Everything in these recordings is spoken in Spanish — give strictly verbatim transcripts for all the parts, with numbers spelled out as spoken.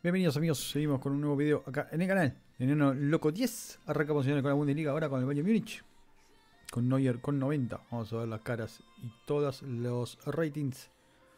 Bienvenidos amigos, seguimos con un nuevo video acá en el canal. Enano Loco diez, arrancamos señores con la Bundesliga ahora con el Bayern Múnich. Con Neuer con noventa, vamos a ver las caras y todos los ratings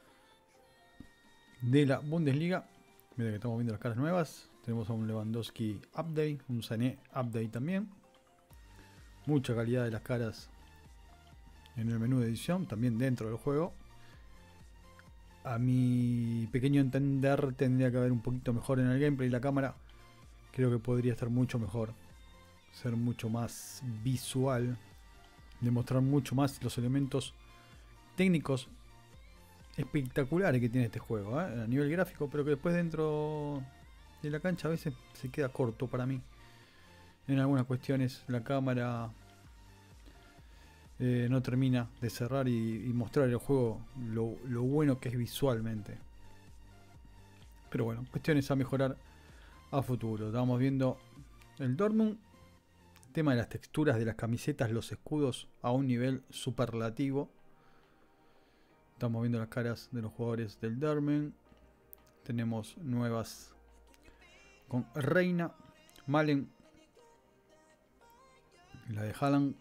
de la Bundesliga. Mira que estamos viendo las caras nuevas. Tenemos a un Lewandowski update, un Sané update también. Mucha calidad de las caras en el menú de edición, también dentro del juego. A mi pequeño entender tendría que haber un poquito mejor en el gameplay. La cámara creo que podría estar mucho mejor, ser mucho más visual, demostrar mucho más los elementos técnicos espectaculares que tiene este juego, ¿eh? A nivel gráfico, pero que después dentro de la cancha a veces se queda corto para mí. En algunas cuestiones la cámara Eh, no termina de cerrar y, y mostrar el juego lo, lo bueno que es visualmente. Pero bueno, cuestiones a mejorar a futuro. Estamos viendo el Dortmund, el tema de las texturas de las camisetas, los escudos a un nivel superlativo. Estamos viendo las caras de los jugadores del Dortmund. Tenemos nuevas con Reina, Malen, la de Haaland.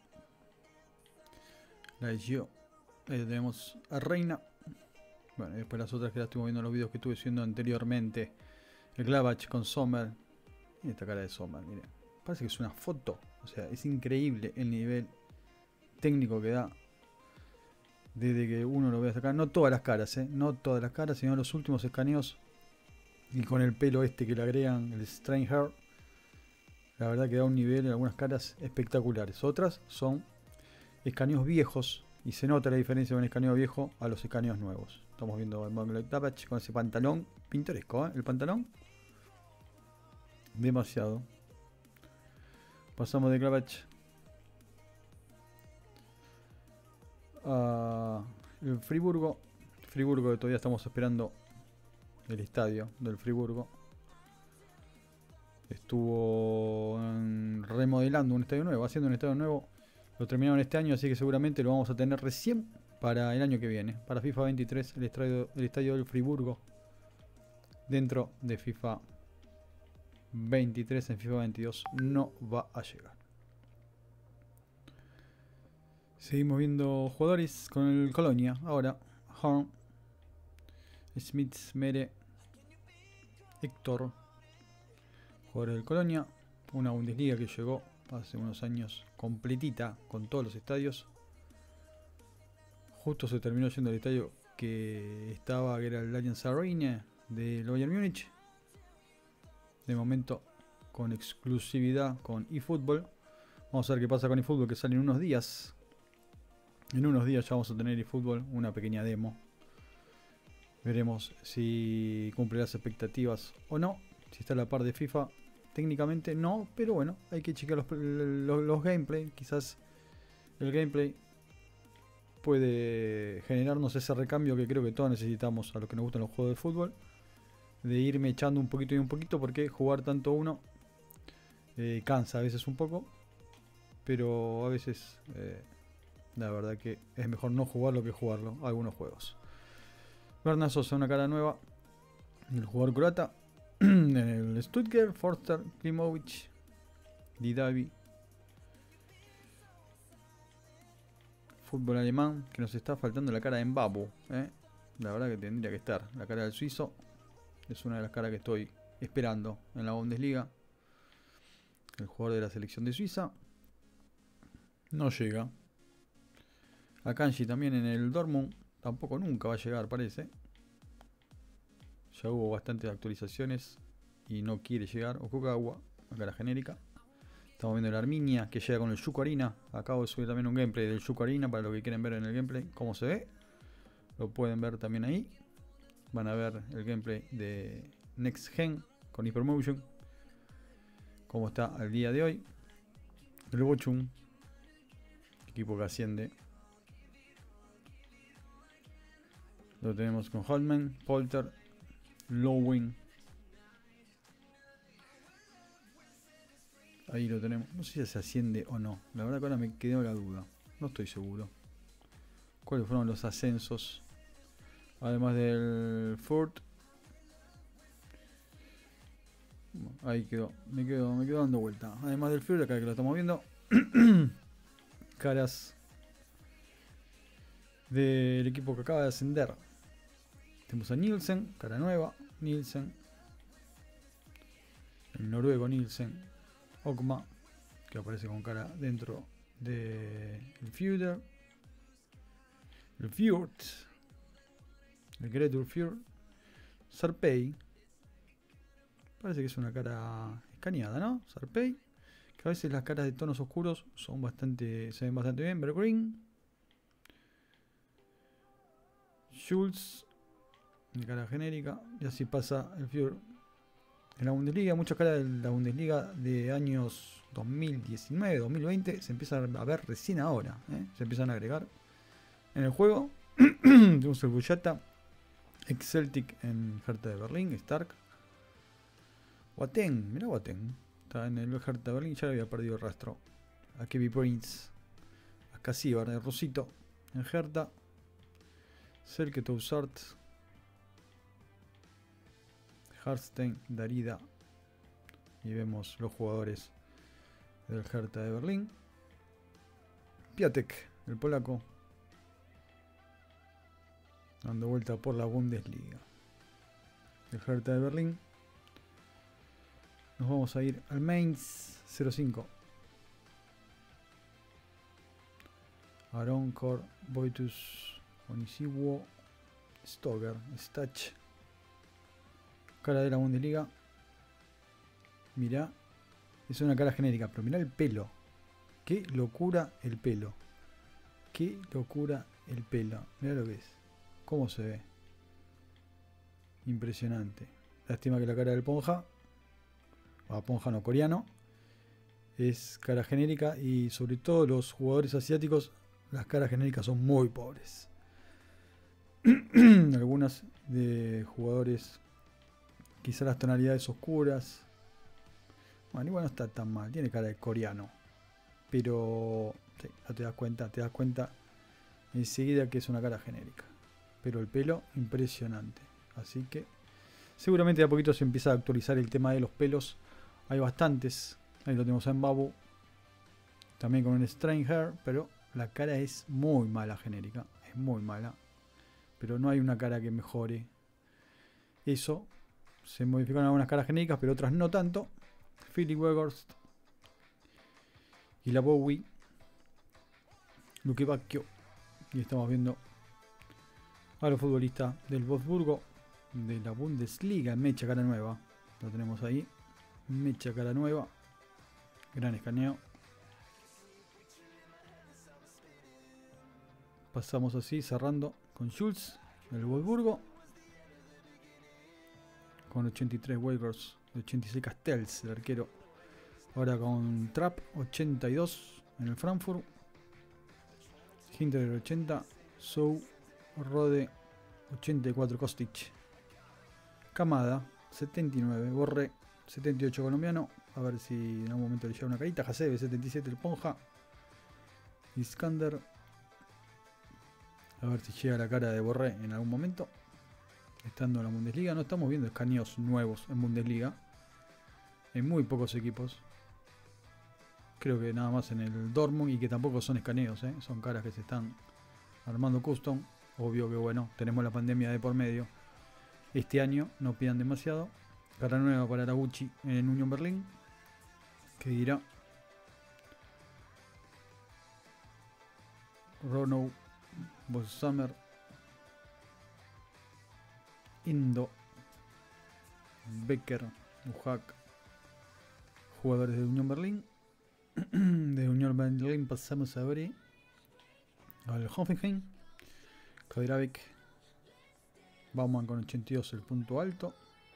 La de Gio. Ahí tenemos a Reina. Bueno, y después las otras que las estuvimos viendo en los videos que estuve haciendo anteriormente. El Glavach con Sommer. Y esta cara de Sommer, miren. Parece que es una foto. O sea, es increíble el nivel técnico que da. Desde que uno lo ve hasta acá. No todas las caras, ¿eh? No todas las caras, sino los últimos escaneos. Y con el pelo este que le agregan, el Strange Hair. La verdad que da un nivel en algunas caras espectaculares. Otras son escaneos viejos y se nota la diferencia de un escaneo viejo a los escaneos nuevos. Estamos viendo a Glavach con ese pantalón pintoresco, ¿eh? El pantalón demasiado. Pasamos de Glavach a el Friburgo. Friburgo, que todavía estamos esperando el estadio del Friburgo. Estuvo remodelando un estadio nuevo, haciendo un estadio nuevo. Lo terminaron este año, así que seguramente lo vamos a tener recién para el año que viene. Para FIFA veintitrés, el estadio, el estadio del Friburgo. Dentro de FIFA veintitrés, en FIFA veintidós no va a llegar. Seguimos viendo jugadores con el Colonia. Ahora, Horn, Smith, Mere, Héctor. Jugadores del Colonia. Una Bundesliga que llegó hace unos años completita con todos los estadios. Justo se terminó yendo al estadio que estaba, que era el Allianz Arena de Bayern Múnich. De momento con exclusividad con eFootball. Vamos a ver qué pasa con eFootball, que sale en unos días. En unos días ya vamos a tener eFootball, una pequeña demo. Veremos si cumple las expectativas o no. Si está a la par de FIFA. Técnicamente no, pero bueno, hay que chequear los, los, los gameplay. Quizás el gameplay puede generarnos ese recambio que creo que todos necesitamos a los que nos gustan los juegos de fútbol. De irme echando un poquito y un poquito, porque jugar tanto uno eh, cansa a veces un poco. Pero a veces eh, la verdad que es mejor no jugarlo que jugarlo, algunos juegos. Bernat Sosa, una cara nueva. El jugador croata. En el Stuttgart, Forster, Klimovic, Didavi. Fútbol alemán, que nos está faltando la cara de Mbabu, ¿eh? La verdad que tendría que estar. La cara del suizo es una de las caras que estoy esperando en la Bundesliga. El jugador de la selección de Suiza no llega. Akanji también en el Dortmund, tampoco nunca va a llegar, parece. Ya hubo bastantes actualizaciones y no quiere llegar. Okugawa, la cara genérica. Estamos viendo la Arminia que llega con el Yuko Arena. Acabo de subir también un gameplay del Yuko Arena para los que quieren ver en el gameplay cómo se ve. Lo pueden ver también ahí. Van a ver el gameplay de Next Gen con Hypermotion. Cómo está al día de hoy. El Bochum, equipo que asciende. Lo tenemos con Holtman, Polter, Lowing. Ahí lo tenemos. No sé si se asciende o no. La verdad que ahora me quedó la duda. No estoy seguro. ¿Cuáles fueron los ascensos? Además del Ford. Bueno, ahí quedó. Me quedo, me quedo dando vuelta. Además del Führer, acá que lo estamos viendo. Caras del equipo que acaba de ascender. Tenemos a Nielsen, cara nueva. Nielsen. El noruego Nielsen. Okma, que aparece con cara dentro del Führer. El Fjord. El Greater Fjord. Sarpei. Parece que es una cara escaneada, ¿no? Sarpei. Que a veces las caras de tonos oscuros son bastante, se ven bastante bien. Bergreen. Schultz. De cara genérica. Y así pasa el Fjord. En la Bundesliga, muchas caras de la Bundesliga de años dos mil diecinueve, dos mil veinte se empiezan a ver recién ahora. ¿eh? Se empiezan a agregar en el juego. Tenemos el Bullata, ex Celtic en Hertha de Berlín, Stark. Waten, mirá Waten. Está en el Hertha de Berlín, ya le había perdido el rastro. A Kevin Prince, a Casibar, el Rosito en Hertha. Selke Tousart. Harstein, Darida. Y vemos los jugadores del Hertha de Berlín. Piatek, el polaco, dando vuelta por la Bundesliga. El Hertha de Berlín. Nos vamos a ir al Mainz cero cinco. Aronkor, Boitus, Onisiwo, Stoger, Stach. Cara de la Bundesliga. Mirá. Es una cara genérica, pero mirá el pelo. Qué locura el pelo. Qué locura el pelo. Mirá lo que es. Cómo se ve. Impresionante. Lástima que la cara del Ponja, o Ponja no, coreano, es cara genérica. Y sobre todo los jugadores asiáticos, las caras genéricas son muy pobres. Algunas de jugadores, quizá las tonalidades oscuras. Bueno, igual no está tan mal. Tiene cara de coreano. Pero sí, no te das cuenta. Te das cuenta enseguida que es una cara genérica. Pero el pelo, impresionante. Así que seguramente de a poquito se empieza a actualizar el tema de los pelos. Hay bastantes. Ahí lo tenemos en Babu. También con un Strange Hair. Pero la cara es muy mala genérica. Es muy mala. Pero no hay una cara que mejore eso. Se modificaron algunas caras genéricas, pero otras no tanto. Philip Weghorst y la Bowie, Luque Bacchio. Y estamos viendo a los futbolistas del Wolfsburgo de la Bundesliga. Mecha cara nueva. Lo tenemos ahí. Mecha cara nueva. Gran escaneo. Pasamos así, cerrando con Schultz del Wolfsburgo. Con ochenta y tres Weghorst. ochenta y seis Castells, el arquero. Ahora con Trapp, ochenta y dos en el Frankfurt. Hinter ochenta. Sou, Rode, ochenta y cuatro Kostic. Kamada, setenta y nueve. Borré, setenta y ocho colombiano. A ver si en algún momento le llega una carita. Hasebe, setenta y siete el Ponja. Iskander. A ver si llega la cara de Borré en algún momento. Estando en la Bundesliga. No estamos viendo escaneos nuevos en Bundesliga. En muy pocos equipos. Creo que nada más en el Dortmund. Y que tampoco son escaneos, ¿eh? Son caras que se están armando custom. Obvio que bueno, tenemos la pandemia de por medio. Este año no pidan demasiado. Cara nueva para Araguchi en Union Berlin. ¿Qué dirá? Rono, Bolsamer, Indo, Becker, Ujak, jugadores de Unión Berlín. De Unión Berlín pasamos a ver al Hoffenheim. Kaderavik, Baumann con ochenta y dos, el punto alto.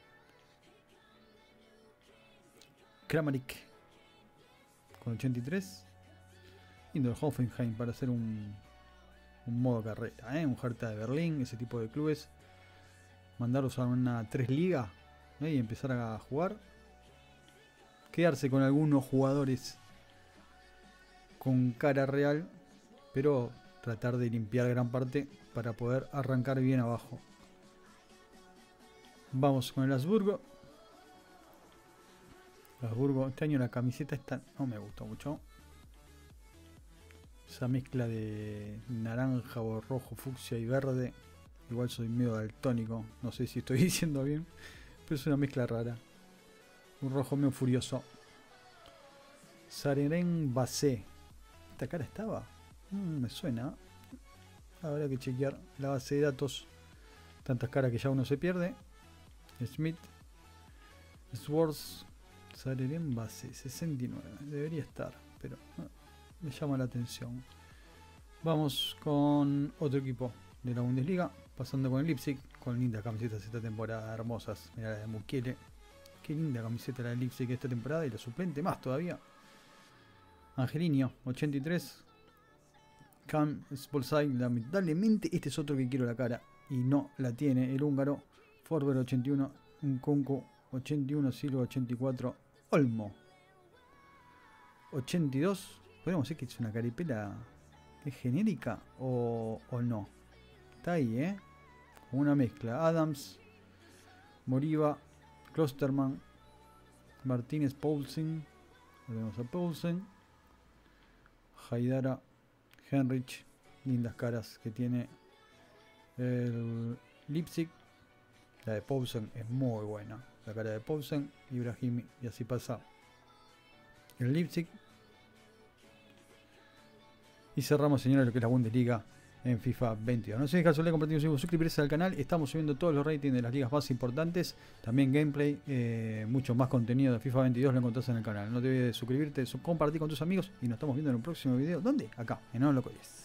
Kramaric con ochenta y tres. Indo el Hoffenheim para hacer un, un modo carrera, ¿eh? Un Hertha de Berlín, ese tipo de clubes. Mandarlos a una tres liga, ¿eh? Y empezar a jugar. Quedarse con algunos jugadores con cara real, pero tratar de limpiar gran parte para poder arrancar bien abajo. Vamos con el Habsburgo. Habsburgo. Este año la camiseta esta no me gustó mucho. Esa mezcla de naranja o rojo, fucsia y verde. Igual soy medio daltónico. No sé si estoy diciendo bien. Pero es una mezcla rara. Un rojo medio furioso. Sareren Basé. ¿Esta cara estaba? Mm, me suena. Habrá que chequear la base de datos. Tantas caras que ya uno se pierde. Smith. Swords. Sareren Basé. sesenta y nueve. Debería estar. Pero no, me llama la atención. Vamos con otro equipo de la Bundesliga. Pasando con el Leipzig. Con lindas camisetas esta temporada. Hermosas. Mirá la de Mukiele. Qué linda camiseta la de Leipzig esta temporada. Y la suplente más todavía. Angelino, ochenta y tres. Cam Spolsai, lamentablemente este es otro que quiero la cara y no la tiene. El húngaro. Forber ochenta y uno. Nkunku ochenta y uno. Silva ochenta y cuatro. Olmo ochenta y dos. Podemos decir que es una caripela. ¿Es genérica o, o no? Está ahí, ¿eh? Con una mezcla. Adams. Moriba. Klosterman. Martínez Poulsen. Volvemos a Poulsen. Haidara, Henrich, lindas caras que tiene el Leipzig. La de Poulsen es muy buena. La cara de Poulsen, Ibrahimi, y así pasa el Leipzig. Y cerramos, señores, lo que es la Bundesliga en FIFA veintidós. No se dejen de darle, compartir, suscribirse al canal. Estamos subiendo todos los ratings de las ligas más importantes. También gameplay, eh, mucho más contenido de FIFA veintidós lo encontrás en el canal. No te olvides de suscribirte, compartir con tus amigos. Y nos estamos viendo en un próximo video. ¿Dónde? Acá, en No Lo Coles.